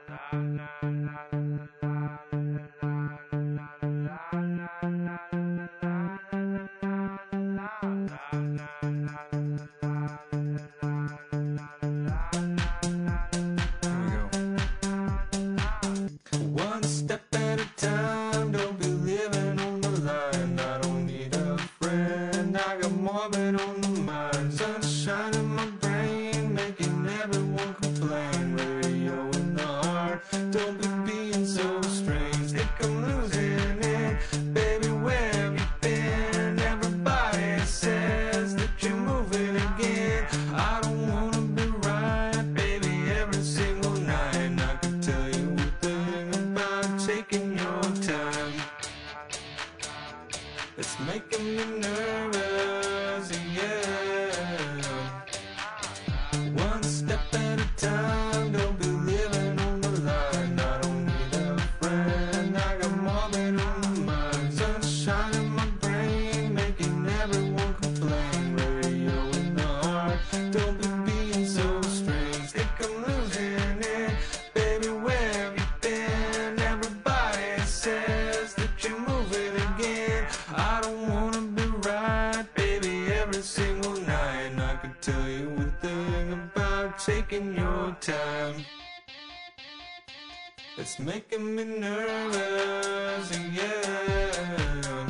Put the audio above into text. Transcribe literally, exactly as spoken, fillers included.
One step at a time, don't be living on the line. I don't need a friend, I got more of it on the mind. Sunshine in my brain, making everyone complain. Radio in the heart, don't be being so strange. Think I'm losing it, baby, where have you been? Everybody says that you're moving again. I don't wanna be right, baby, every single night. And I can tell you a thing about taking your time. It's making me nervous, yeah. One step at a time, don't be living on the line. I don't need a friend, I got more than on the mind. Sunshine in my brain, making everyone complain. Radio in the heart, don't be being so strange. Think I'm losing it, baby, where have you been? Everybody says that you're moving again. I don't wanna be right, baby, every single night. And I can tell you a thing about taking your time. It's making me nervous, yeah.